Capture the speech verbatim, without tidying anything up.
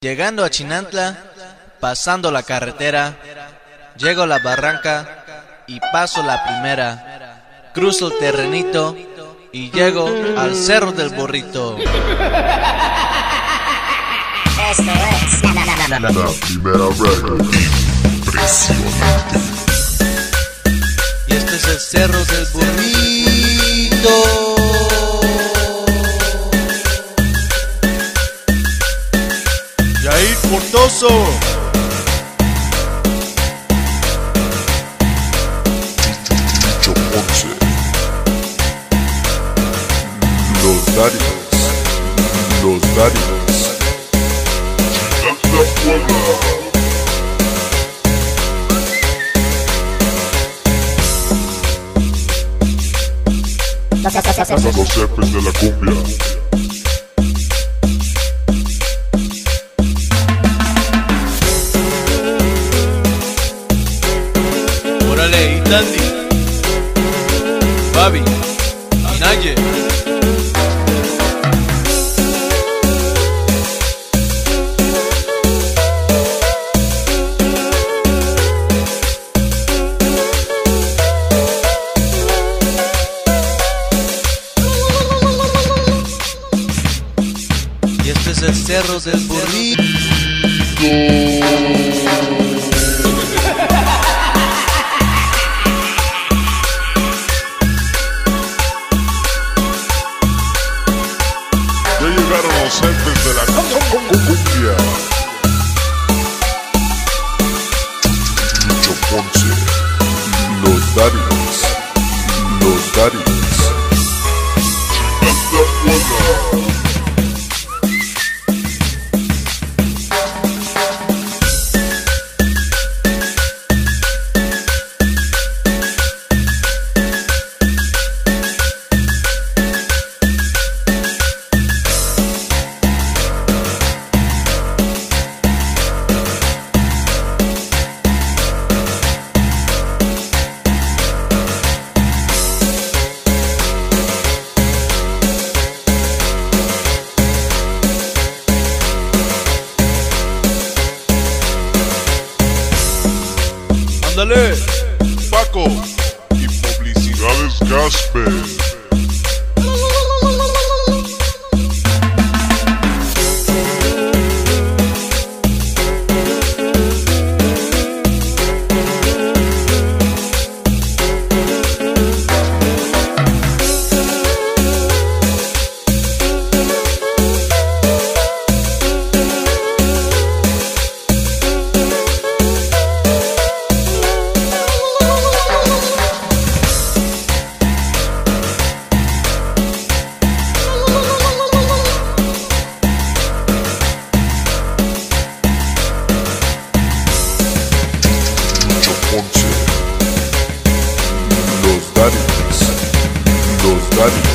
Llegando a Chinantla, pasando la carretera, llego a la barranca y paso la primera. Cruzo el terrenito y llego al Cerro del Burrito. Esto es la, la, la, la, la, la primera record. Impresionante. Y este es el Cerro del Burrito. Yair Portoso. Chucho Ponce. Los Dáridos. Los Dáridos. Chinantla, Puebla. Los jefes de la cumbia. Órale, y Dandy, Babi, y Naye. Y este es el Cerro del Burrito. Ya llegaron los jefes de la cumbia. Chucho Ponce. Los Dáridos. Los Dáridos. Chinantla, Puebla. Ándale, Paco y Publicidades Gasper. Los Dáridos. Los Dáridos.